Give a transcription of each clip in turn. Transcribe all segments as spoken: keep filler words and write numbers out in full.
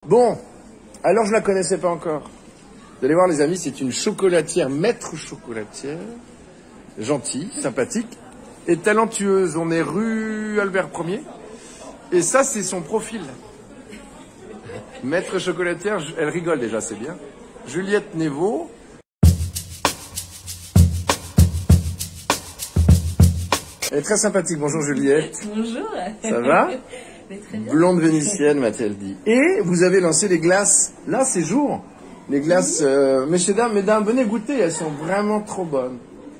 Bon, alors je la connaissais pas encore. Vous allez voir les amis, c'est une chocolatière, maître chocolatière, gentille, sympathique et talentueuse. On est rue Albert Ier et ça c'est son profil. Maître chocolatière, elle rigole déjà, c'est bien. Juliette Néveau. Elle est très sympathique. Bonjour Juliette. Bonjour. Ça va? Mais très bien. Blonde vénitienne, m'a-t-elle dit. Et vous avez lancé les glaces, là, ces jours. Les glaces, euh, messieurs, dames, mesdames, venez goûter, elles sont vraiment trop bonnes.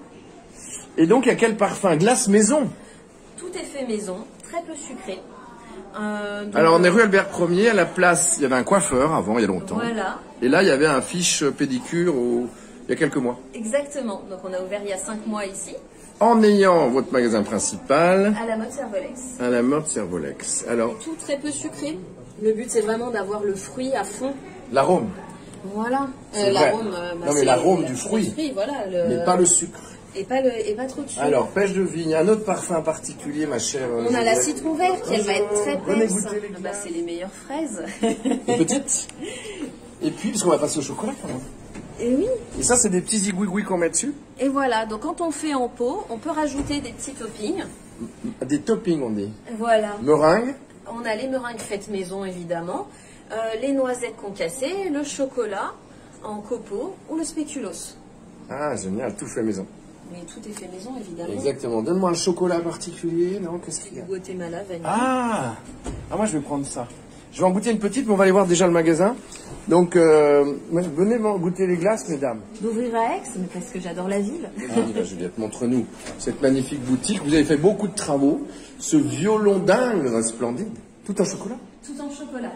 Et donc, il y a quel parfum? Glace maison. Tout est fait maison, très peu sucré. Euh, donc, Alors, on est rue Albert Ier, à la place, il y avait un coiffeur avant, il y a longtemps. Voilà. Et là, il y avait un fiche pédicure au... il y a quelques mois. Exactement. Donc, on a ouvert il y a cinq mois ici. En ayant votre magasin principal... À la mode Servolex. À la mode Servolex. Alors... Tout très peu sucré. Le but, c'est vraiment d'avoir le fruit à fond. L'arôme. Voilà. Euh, l'arôme. Euh, bah, non, mais l'arôme du fruit. fruit voilà, le... Mais pas le sucre. Et pas, le... et pas trop de sucre. Alors, pêche de vigne, un autre parfum particulier, ma chère. On a la citron verte, qui elle va être très Venez peps. goûter les Ah bah, c'est les meilleures fraises. Les petites. Et puis, parce qu'on va passer au chocolat quand même. Et oui. Et ça, c'est des petits zigouigouis qu'on met dessus? Et voilà, donc quand on fait en pot, on peut rajouter des petits toppings. Des toppings, on dit. Voilà. Meringue. On a les meringues faites maison, évidemment, euh, les noisettes concassées, le chocolat en copeaux ou le spéculoos. Ah, génial, tout fait maison. Mais tout est fait maison, évidemment. Exactement. Donne-moi un chocolat particulier, non? Qu'est-ce qu'il y a? Du Guatemala, vanille. Ah Ah, moi, je vais prendre ça. Je vais en goûter une petite, mais on va aller voir déjà le magasin. Donc, euh, venez goûter les glaces, mesdames. D'ouvrir à Aix, mais parce que j'adore la ville. Ah, Juliette, montre-nous cette magnifique boutique. Vous avez fait beaucoup de travaux. Ce violon dingue, splendide. Tout en chocolat. Tout en chocolat.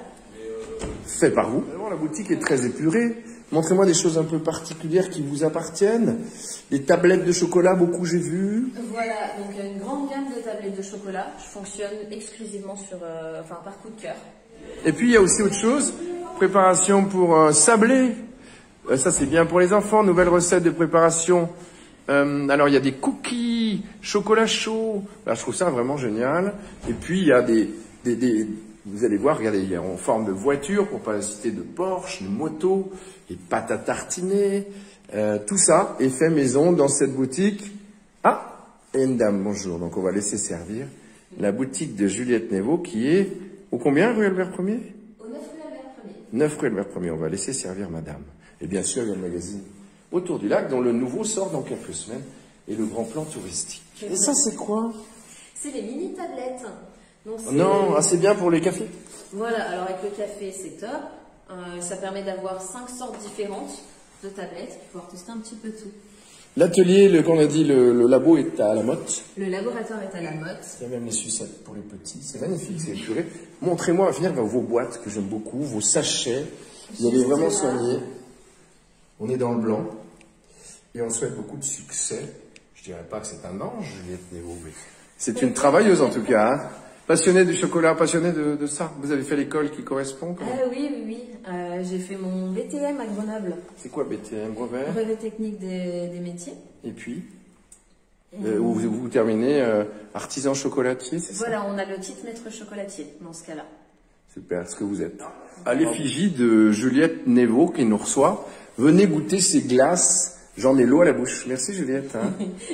Fait par vous. La boutique est très épurée. Montrez-moi des choses un peu particulières qui vous appartiennent. Des tablettes de chocolat, beaucoup j'ai vu. Voilà, donc une grande gamme de tablettes de chocolat. Je fonctionne exclusivement sur, euh, enfin, par coup de cœur. Et puis il y a aussi autre chose. Préparation pour un sablé. Euh, ça c'est bien pour les enfants. Nouvelle recette de préparation. Euh, alors il y a des cookies, chocolat chaud. Là, je trouve ça vraiment génial. Et puis il y a des, des, des vous allez voir, regardez, il y a en forme de voiture, pour pas la citer, de Porsche, de moto, et pâtes à tartiner. Euh, tout ça est fait maison dans cette boutique. Ah, et une dame, bonjour. Donc on va laisser servir la boutique de Juliette Néveau qui est au combien, rue Albert Ier? Au neuf rue Albert Ier. neuf rue Albert Ier, on va laisser servir madame. Et bien sûr, il y a le magazine Autour du lac, dont le nouveau sort dans quelques semaines, et le grand plan touristique. Et ça, c'est quoi? C'est les mini tablettes. Donc, non, ah, c'est bien pour les cafés. Voilà, alors avec le café, c'est top. Euh, ça permet d'avoir cinq sortes différentes de tablettes, pour pouvoir tester un petit peu tout. L'atelier, le, qu'on a dit, le, le labo est à la motte. Le laboratoire est à la motte. Il y a même les sucettes pour les petits. C'est magnifique, c'est épuré. Montrez-moi à venir vos boîtes, que j'aime beaucoup, vos sachets. Vous avez vraiment soigné. On est dans le blanc. Et on souhaite beaucoup de succès. Je dirais pas que c'est un ange, Juliette Néveau, mais c'est une travailleuse en tout cas. Hein. Passionnée du chocolat, passionnée de, de ça. Vous avez fait l'école qui correspond comment? Ah oui, oui, oui. Euh, j'ai fait mon B T M à Grenoble. C'est quoi B T M, brevet? Brevet technique des, des métiers. Et puis euh, vous, vous, vous terminez euh, artisan chocolatier, c'est ça? Voilà, on a le titre maître chocolatier dans ce cas-là. Super, ce que vous êtes. À l'effigie de Juliette Néveau qui nous reçoit, venez goûter ces glaces. J'en ai l'eau à la bouche. Merci Juliette. Hein.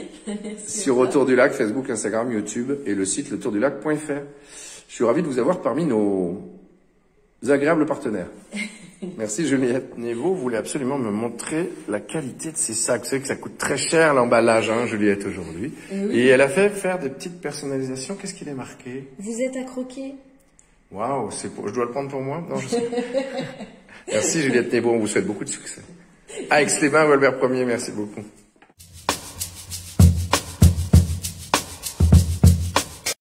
Sur Autour du Lac, Facebook, Instagram, YouTube et le site le tour du lac point F R. Je suis ravi de vous avoir parmi nos agréables partenaires. Merci Juliette Néveau. Vous voulez absolument me montrer la qualité de ces sacs. Vous savez que ça coûte très cher l'emballage, hein, Juliette, aujourd'hui. Et, oui. Et elle a fait faire des petites personnalisations. Qu'est-ce qu'il est marqué? Vous êtes à croquer. Waouh, c'est pour... je dois le prendre pour moi? Non, je sais. Merci Juliette Néveau. On vous souhaite beaucoup de succès. À Aix-les-Bains, Albert Ier, merci beaucoup.